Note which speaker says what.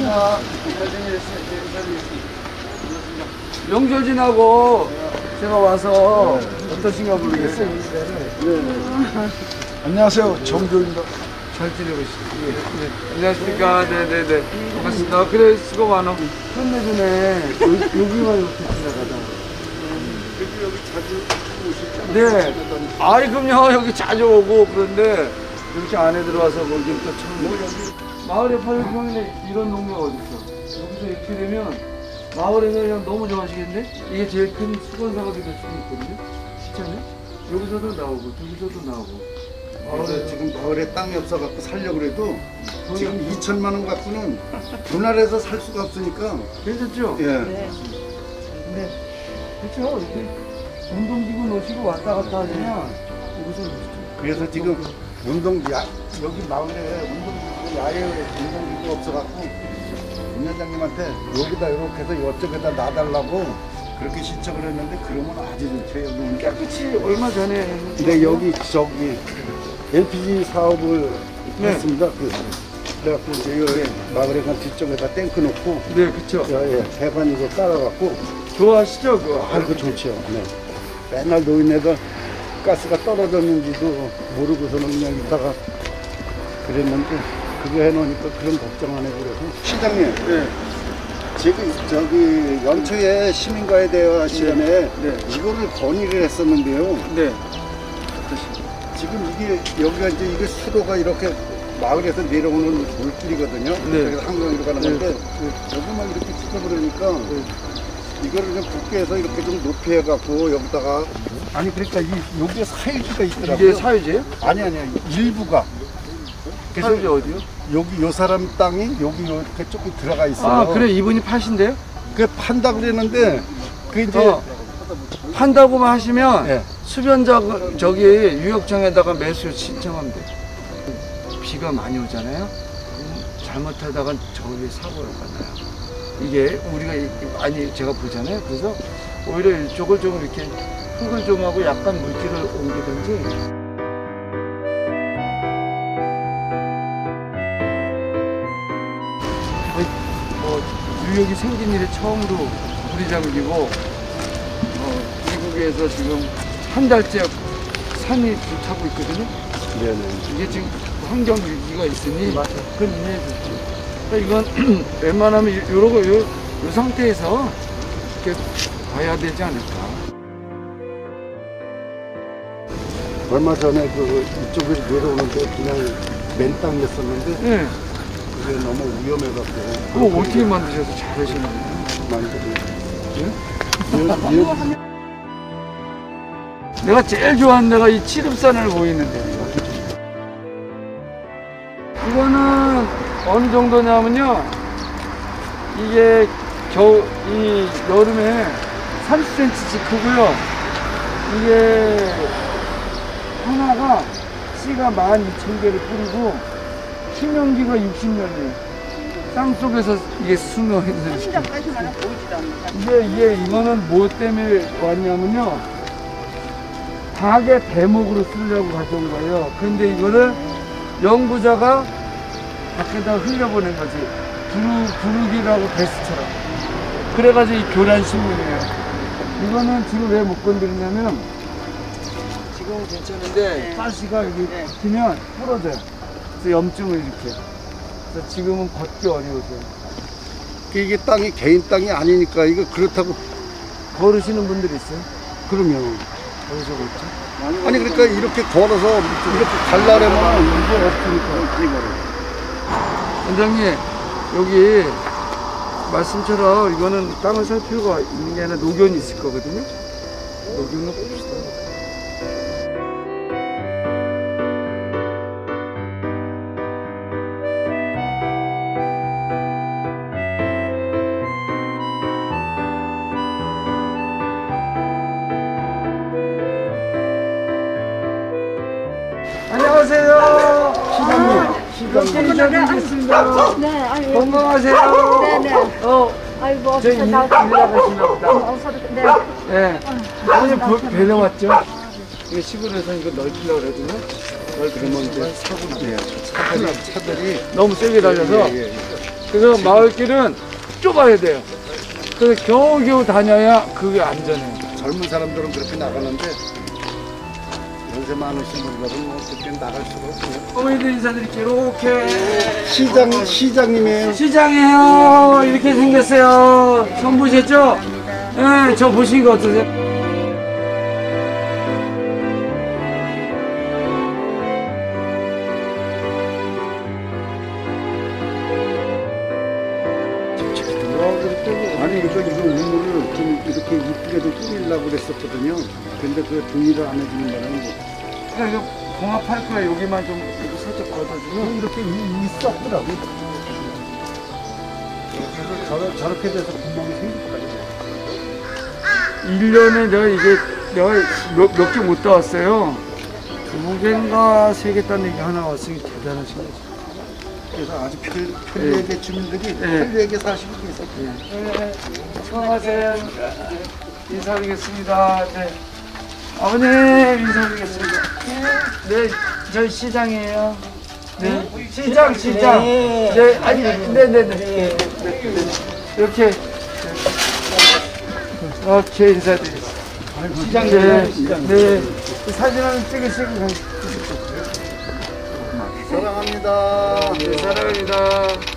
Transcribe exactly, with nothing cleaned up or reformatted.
Speaker 1: 반갑습니다. 명절 지나고 제가 와서 어떠신가 모르겠어요. 네.
Speaker 2: 안녕하세요. 정교입니다.
Speaker 1: 잘 지내고 있습니다. 네. 안녕하십니까. 네네네. 반갑습니다. 그래, 수고 많어. 끝내주네. 여기만 이렇게 지나가다.
Speaker 2: 그래도 여기 자주 오시죠?
Speaker 1: 네. 아이, 그럼요. 여기 자주 오고 그런데 이렇게 안에 들어와서 보긴 또 처음이에요. 마을에 팔 평인데 이런 동네가 어딨어. 여기서 이렇게 되면 마을에서 그냥 너무 좋아하시겠네? 이게 제일 큰 수건사가 될 수도 있거든요. 진짜네? 여기서도 나오고 저기서도 나오고.
Speaker 2: 마을에 지금 마을에 땅이 없어갖고 살려고 그래도 지금 이천만 원 갖고는 분할해서 살 수가 없으니까.
Speaker 1: 괜찮죠?
Speaker 2: 예.
Speaker 1: 네. 네. 그렇죠. 이렇게 운동기구 놓으시고 왔다 갔다 하시면 여기서 놓으시죠.
Speaker 2: 그래서 지금 운동 야 여기 마을에 운동기구 야외 운동기구 없어갖고 운영장님한테 여기다 이렇게 해서 이쪽에다 놔달라고 그렇게 신청을 했는데 그러면 아주 좋죠. 여기
Speaker 1: 깨끗이 얼마 전에.
Speaker 2: 근데 여기 저기 엘피지 사업을
Speaker 1: 네.
Speaker 2: 했습니다. 그, 그래갖고 이제 여기 마을에 간 뒤쪽에다 탱크 놓고.
Speaker 1: 네, 그쵸.
Speaker 2: 예, 배관 이거 깔아갖고.
Speaker 1: 좋아하시죠? 그거?
Speaker 2: 아, 그거 좋죠. 네. 맨날 노인네가 가스가 떨어졌는지도 모르고서는 그냥 있다가 그랬는데 그거 해놓으니까 그런 걱정 안 해고 그래서. 시장님.
Speaker 1: 네.
Speaker 2: 지금 저기 연초에 시민과에 대화 시간에
Speaker 1: 네. 네.
Speaker 2: 이거를 건의를 했었는데요.
Speaker 1: 네.
Speaker 2: 지금 이게 여기가 이제 이게 수도가 이렇게 마을에서 내려오는 물길이거든요.
Speaker 1: 네.
Speaker 2: 그래서 한강으로 가는
Speaker 1: 네.
Speaker 2: 건데 네. 여기만 이렇게 찍어버리니까 네. 이거를 좀 국계에서 이렇게 좀 높이 해갖고 여기다가 아니 그러니까 이 여기에 사유지가 있더라고요.
Speaker 1: 이게 사유지예요?
Speaker 2: 아니 아니요 일부가. 그래서
Speaker 1: 사유지 어디요?
Speaker 2: 여기 요 사람 땅이 여기 이렇게 조금 들어가 있어요.
Speaker 1: 아, 그래 이분이 파신대요?
Speaker 2: 그 판다 그랬는데 그 이제
Speaker 1: 어. 판다고만 하시면
Speaker 2: 네.
Speaker 1: 수변자 저기 유역청에다가 매수 신청하면 돼. 비가 많이 오잖아요. 잘못하다가 저기 사고가 나요. 이게 우리가 많이 제가 보잖아요. 그래서 오히려 이쪽을 좀 이렇게 흙을 좀 하고 약간 물기를 옮기든지. 뭐 유역이 생긴 일에 처음으로 물이 잠기고 어, 미국에서 지금 한 달째 산이 불타고 있거든요.
Speaker 2: 네네.
Speaker 1: 이게 지금 환경 위기가 있으니 그건 이해해 줬죠. 그러니까 이건 웬만하면 요러고 요, 요 상태에서 이렇게 봐야 되지 않을까.
Speaker 2: 얼마 전에 그 이쪽에서 내려오는데 그냥 맨 땅이었었는데
Speaker 1: 네.
Speaker 2: 그게 너무 위험해갖고.
Speaker 1: 그거 어떻게 만드셔서 잘하시는 거예요?
Speaker 2: 만들어요.
Speaker 1: 네? 내가 제일 좋아하는 데가 이 칠읍산을 보이는데 이거는 어느 정도냐면요 이게 겨우 이 여름에 삼십 센티미터씩 크고요 이게 하나가 씨가 만 이천 개를 뿌리고 수명기가 육십 년이에요. 땅속에서 이게 수명해서
Speaker 3: 시작까지만 보이지도 않는다.
Speaker 1: 이게 이게 이거는 뭐 때문에 왔냐면요 닭의 대목으로 쓰려고 가져온 거예요. 근데 이거를 연구자가 밖에다 흘려보낸 거지. 부르, 부르기라고 베스트처럼. 그래가지고 이 교란 신문이에요. 이거는 지금 왜 못 건드리냐면 지금은 괜찮은데
Speaker 3: 네.
Speaker 1: 가시가 여기
Speaker 3: 네.
Speaker 1: 붙으면 부러져요. 그래서 염증을 일으켜요. 그래서 지금은 걷기 어려워서요.
Speaker 2: 이게 땅이 개인 땅이 아니니까 이거 그렇다고.
Speaker 1: 걸으시는 분들 있어요?
Speaker 2: 그러면
Speaker 1: 어디서 걷죠?
Speaker 2: 아니 그러니까 이렇게 걸어서 이렇게 갈라려면 이게 없으니까.
Speaker 1: 원장님 여기 말씀처럼 이거는 땅을 살 필요가 있는 게 아니라 노견이 있을 거거든요. 노견을 봅시다. 안녕하세요. 시장님. 시장님 인사드리겠습니다.
Speaker 3: 네, 아유,
Speaker 1: 건강하세요.
Speaker 3: 네네.
Speaker 1: 어,
Speaker 3: 아이고,
Speaker 1: 저 일, 일 나가시나 보다.
Speaker 3: 어, 서로, 네.
Speaker 1: 예. 오늘 뵈러 왔죠? 이게 시골에서 이거 넓히려고 그러거든요. 넓히면 이제 사고 나요.
Speaker 2: 차들이, 차들이
Speaker 1: 너무 세게 달려서
Speaker 2: 예, 예, 예.
Speaker 1: 그래서 마을길은 좁아야 돼요. 그래서 겨우겨우 다녀야 그게 안전해요.
Speaker 2: 젊은 사람들은 그렇게 나가는데 연세 많으신 분들은 뭐 그렇게 나갈 수가 없어요.
Speaker 1: 어머니들 인사드릴게요. 이렇게
Speaker 2: 시장 시장님이에요.
Speaker 1: 시장이에요. 이렇게 생겼어요. 처음 보셨죠? 네, 저 보신 거 어떠세요?
Speaker 2: 아니 이거 이거 우물을 좀 이렇게 이쁘게도 꾸리려고 그랬었거든요. 근데 그 동의를 안 해주는 바람에 뭐
Speaker 1: 그러니까 이거 봉합할 거야. 여기만 좀 이렇게 살짝 걷어주면
Speaker 2: 이렇게 이- 있었더라고. 그래서 저러, 저렇게 돼서 구멍이 생길 거예요.
Speaker 1: 일 년에 내가 이게 내가 몇 개 못 따왔어요. 두 개인가 세 개 딴 얘기 하나 왔으니 대단하신 거죠.
Speaker 2: 그래서 아주 편, 편리하게 주민들이
Speaker 1: 네.
Speaker 2: 편리하게 사시고 계세요.
Speaker 1: 네, 수고하세요. 인사드리겠습니다. 네. 아버님 인사드리겠습니다. 네, 저희 시장이에요. 네, 시장 시장. 네, 아니, 네, 네, 네, 네. 이렇게 이렇게 인사드리겠습니다. 시장 네, 네. 사진 한 찍으시고 가시죠.
Speaker 2: 사랑합니다.
Speaker 1: 네, 사랑합니다.